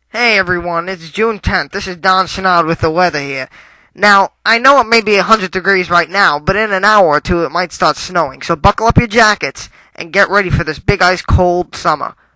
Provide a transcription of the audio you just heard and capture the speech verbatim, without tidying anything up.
Hey everyone, it's June tenth. This is Don Chenard with the weather here. Now, I know it may be one hundred degrees right now, but in an hour or two it might start snowing, so buckle up your jackets and get ready for this big ice cold summer.